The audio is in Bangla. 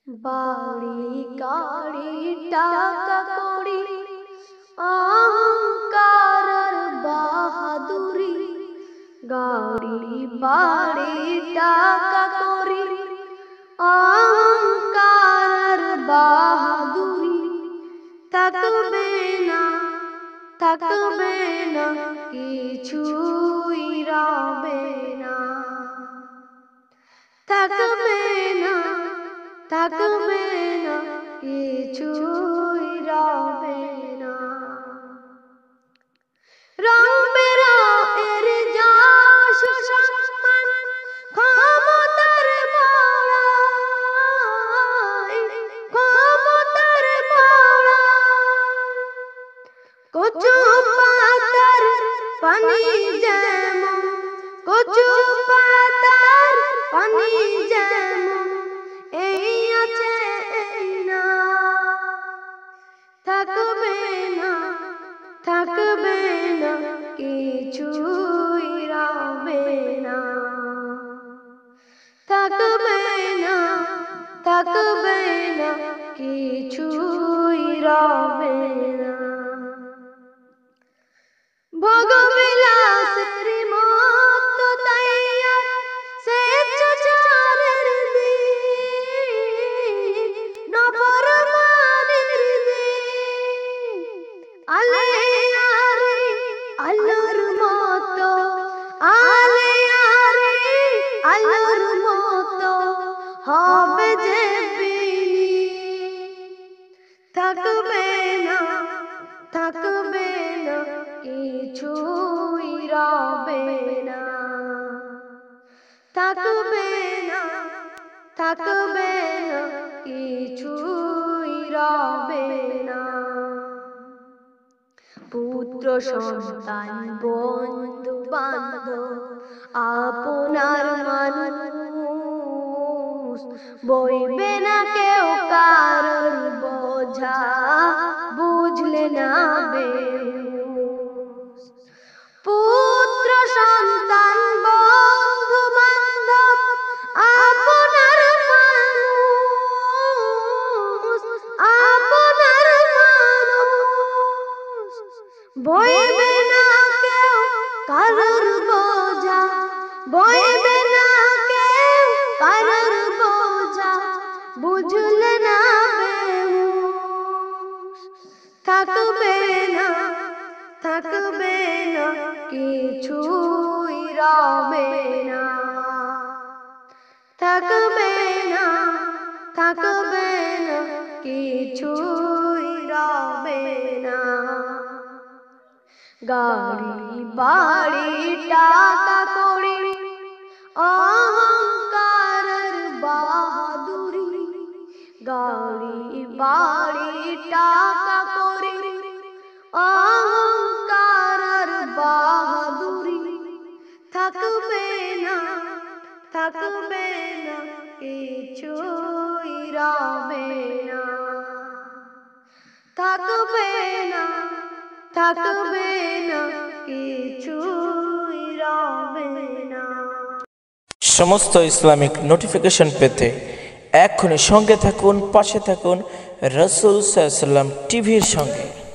বাড়ি গাড়ি টাকা কড়ি অহংকার আর বাহাদুরি, গাড়ি বাড়ি টাকা কড়ি অহংকার আর বাহাদুরি, থাকবে না থাকবে না কিছুই রবে না, থাকবে না থাকবে না কিছুই রবে না। রং বেরঙের যশ সম্মান ক্ষমতার বড়াই, ক্ষমতার বড়াই, কচু পাতার পানি যেমন, কচু পাতার পানি যেমন, এই আছে এই না, থাকবে না থাকবে না কিছুই রবে না, থাকবে না থাকবে না কিছুই রবে না। ভোগবিলাসের মত তাইয়া স্বেচ্ছাচারের দিন, নফরমানের দিন, আলে আরে আল্লাহর মত, আলে আরে আল্লাহর মত হবে যে বিলীন, থাকবে না থাকবে না কিছুই রবে না, থাকবে না থাকবে না কিছুই রবে না। পুত্র সন্তান বন্ধু বান্ধব আপনার মানুষ, বইবে না কেউ কারোর বোঝা, বুঝলে না বেহুশ। পুত্র সন্তান বন্ধু বান্ধব আপনার মানুষ, আপনার মানুষ, বইবে না কেউ কারোর বোঝা, বইবে না কেউ কারোর বোঝা, বুঝলে না বেহুশ। থাকবে না থাকবে না কিছুই রবে না, থাকবে না থাকবে না কিছুই রবে না। গাড়ি বাড়ি টাকা কড়ি অহংকার আর বাহাদুরি, গাড়ি বাড়ি টাকা কড়ি অহংকার আর বাহাদুরি, থাকবে না থাকবে না কিছুই রবে না, থাকবে না থাকবে না কিছুই রবে না। সমস্ত ইসলামিক নোটিফিকেশন পেতে এখনই সঙ্গে থাকুন, পাশে থাকুন রাসূল সাল্লাল্লাহু আলাইহি ওয়াসাল্লাম টিভির সঙ্গে।